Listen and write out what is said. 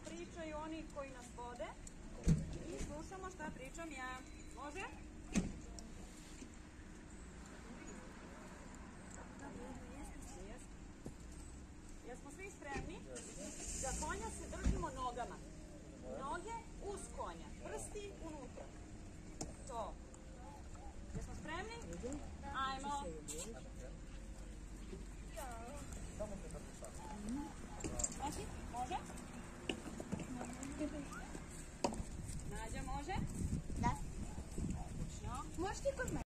pričaju oni koji nas vode i slušamo šta pričam ja. Može?